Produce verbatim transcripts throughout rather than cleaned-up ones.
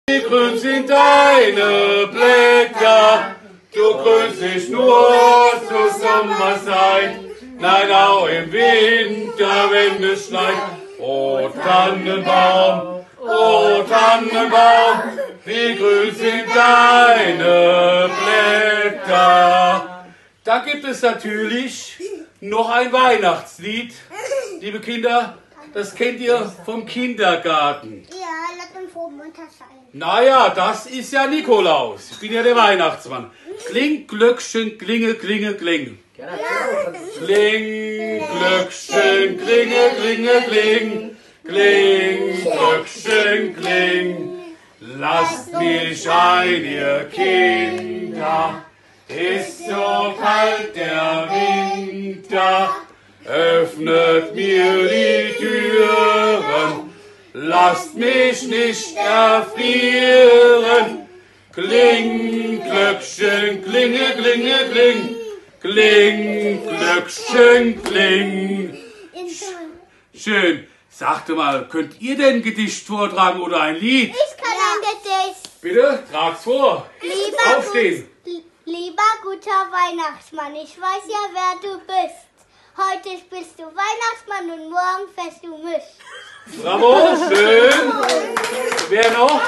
Wie grün sind deine Blätter, du grünst nicht nur zur Sommerzeit, nein auch im Winter, wenn es schneit. O Tannenbaum, o Tannenbaum, wie grün sind deine Blätter. Da gibt es natürlich noch ein Weihnachtslied, liebe Kinder, das kennt ihr vom Kindergarten. Ja, lass uns frohen Montag sein. Naja, das ist ja Nikolaus. Ich bin ja der Weihnachtsmann. Kling, Glöckchen, klinge, klinge, kling. Kling, Glöckchen, klinge, klinge, kling. Kling, Glöckchen, kling. Lasst mich ein, ihr Kinder. Ist so kalt der Winter. Öffnet mir die Türen. Lasst mich nicht erfrieren. Kling, Glöckchen, klinge, klinge, kling. Kling, Glöckchen, kling. Schön. Sagte mal, könnt ihr denn ein Gedicht vortragen oder ein Lied? Ich kann ein Gedicht. Bitte, trag's vor. Lieber, Aufstehen. Gut, lieber guter Weihnachtsmann, ich weiß ja, wer du bist. Heute spielst du Weihnachtsmann und morgen fährst du mich. Bravo, schön. Wer noch?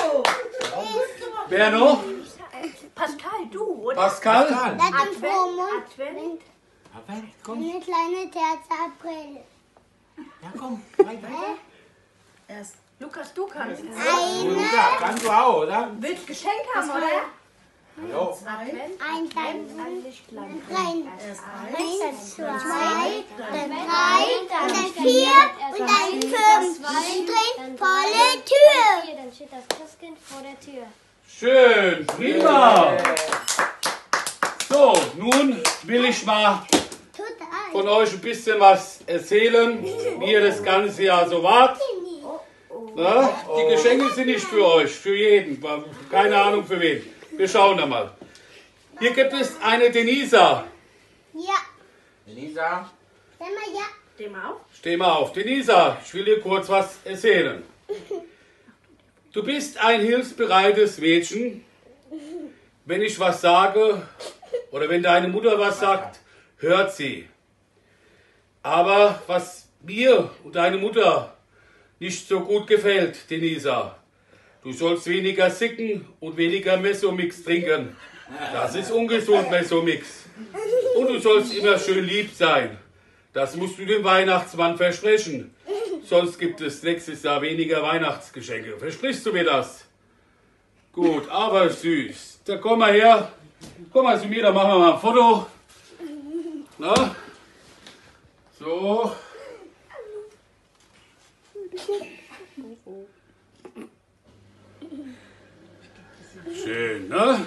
Wer noch? Pascal, du, oder? Pascal? Lass uns Advent, frohen Mond. Advent. Advent, komm. Eine kleine Terze April. Ja, komm. Weiter. Erst. Lukas, du kannst. Luca, kannst du auch, oder? Willst Geschenk haben, oder? Hallo. Advent. Ein kleines Lichtlein. Rein. Erst Eins, zwei, dann drei, dann vier und dann fünf. Drin volle Tür. Dann steht das Christkind vor der Tür. Schön, prima. So, nun will ich mal Total. von euch ein bisschen was erzählen, wie ihr das ganze Jahr so wart. Na, die Geschenke sind nicht für euch, für jeden. Keine Ahnung für wen. Wir schauen da mal. Hier gibt es eine Denisa. Ja. Elisa. Sag mal ja. Steh mal auf. Steh mal auf. Denisa, ich will dir kurz was erzählen. Du bist ein hilfsbereites Mädchen. Wenn ich was sage oder wenn deine Mutter was sagt, hört sie. Aber was mir und deine Mutter nicht so gut gefällt, Denisa, du sollst weniger Sicken und weniger Mesomix trinken. Das ist ungesund, Mesomix. Und du sollst immer schön lieb sein. Das musst du dem Weihnachtsmann versprechen. Sonst gibt es nächstes Jahr weniger Weihnachtsgeschenke. Versprichst du mir das? Gut, aber süß. Da komm mal her. Komm mal zu mir, da machen wir mal ein Foto. Na? So. Schön, ne?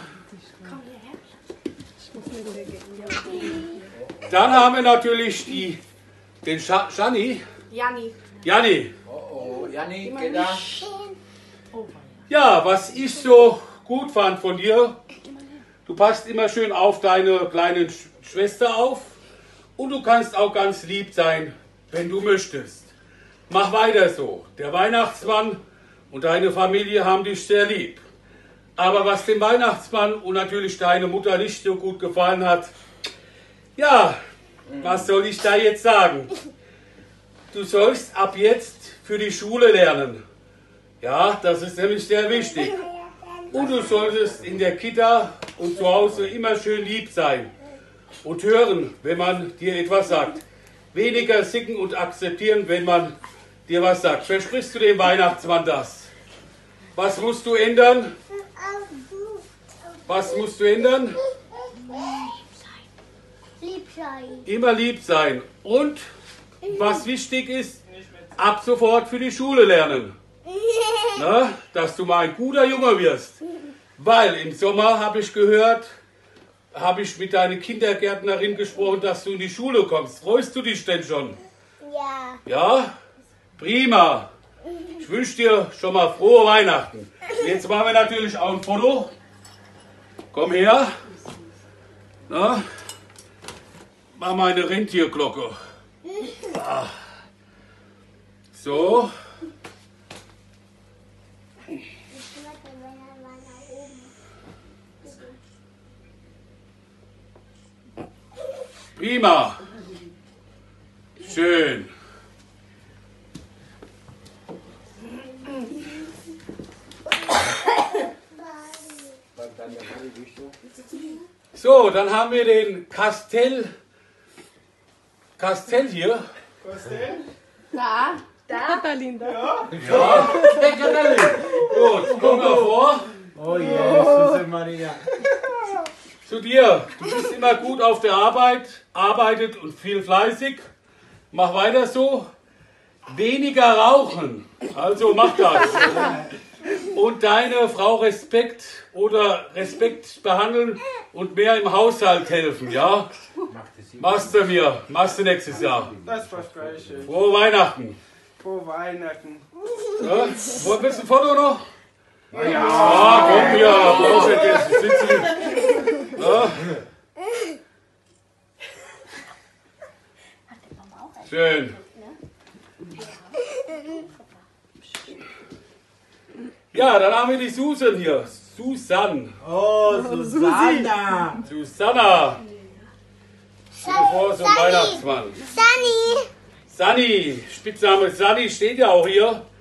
Dann haben wir natürlich die, den Scha Shani. Janni. Janni. Oh, oh. Janni, geht da. Ja, was ich so gut fand von dir, du passt immer schön auf deine kleine Sch Schwester auf und du kannst auch ganz lieb sein, wenn du möchtest. Mach weiter so. Der Weihnachtsmann und deine Familie haben dich sehr lieb. Aber was dem Weihnachtsmann und natürlich deine Mutter nicht so gut gefallen hat, ja, was soll ich da jetzt sagen? Du sollst ab jetzt für die Schule lernen. Ja, das ist nämlich sehr wichtig. Und du solltest in der Kita und zu Hause immer schön lieb sein und hören, wenn man dir etwas sagt. Weniger sicken und akzeptieren, wenn man dir was sagt. Versprichst du dem Weihnachtsmann das? Was musst du ändern? Was musst du ändern? Lieb sein. Immer lieb sein. Und was wichtig ist, ab sofort für die Schule lernen. Na, dass du mal ein guter Junge wirst. Weil im Sommer habe ich gehört, habe ich mit deiner Kindergärtnerin gesprochen, dass du in die Schule kommst. Freust du dich denn schon? Ja. Ja? Prima. Ich wünsche dir schon mal frohe Weihnachten. Jetzt machen wir natürlich auch ein Foto. Komm her. Na? Mach mal eine Rentierglocke. Ah. So. Prima. Schön. So, dann haben wir den Castell. Castell hier. Da. Da. Ja. Gut, komm mal vor. Oh Jesus Maria. Zu dir. Du bist immer gut auf der Arbeit, arbeitet und viel fleißig. Mach weiter so. Weniger rauchen. Also mach das. Und deine Frau Respekt oder Respekt behandeln und mehr im Haushalt helfen, ja? Machst du mir, machst du nächstes Jahr. Das verspreche ich. Frohe Weihnachten. Frohe Weihnachten. Ja? Wo- Willst du ein Foto noch? Ja, ah, komm hier, Applaus jetzt, sitzen. Ja. Schön. Ja, dann haben wir die Susan hier. Susan. Oh, Susanna. Susanna. Vor so ein Sunny. Weihnachtsmann. Sunny. Sunny. Spitzname Sunny steht ja auch hier.